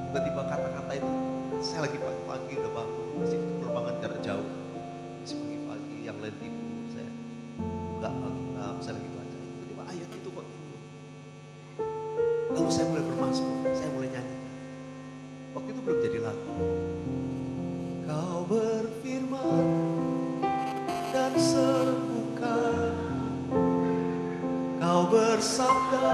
Tiba-tiba kata-kata itu, saya lagi pagi-pagi udah bangun, masih penerbangan jarak jauh. Masih pagi-pagi, yang lain tidur, saya enggak, saya lagi baca. Tiba-tiba ayat itu kok timbul. Lalu saya mulai bermasmur, saya mulai nyanyi. Waktu itu belum jadi lagu. Kau berfirman dan sembuhkan, kau bersabda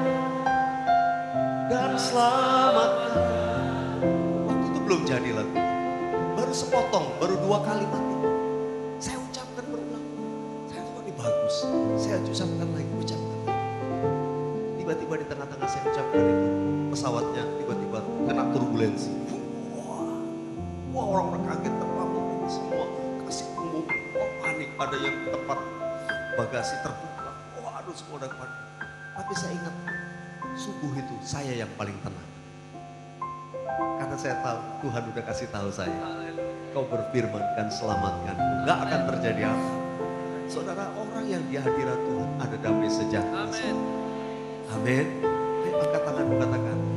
dan selamatkan. Waktu itu belum jadi lagu. Baru sepotong, baru 2 kalimat itu. Saya ucapkan berulang. Saya tuh ini bagus. Saya ucapkan lagi, ucapkan lagi. Tiba-tiba di tengah-tengah saya ucapkan itu, pesawatnya tiba-tiba kena turbulensi. Wah, orang-orang kaget, terbangun semua, kasih pengumuman, panik, ada yang tempat bagasi terbuka. Aduh, semua udah panik. Tapi saya ingat, subuh itu saya yang paling tenang. Karena saya tahu Tuhan udah kasih tahu saya, kau berfirman kan selamatkan, gak akan terjadi apa. Saudara, orang yang di hadirat Tuhan ada damai sejahtera. Amin. Ayo angkat tanganmu, katakan,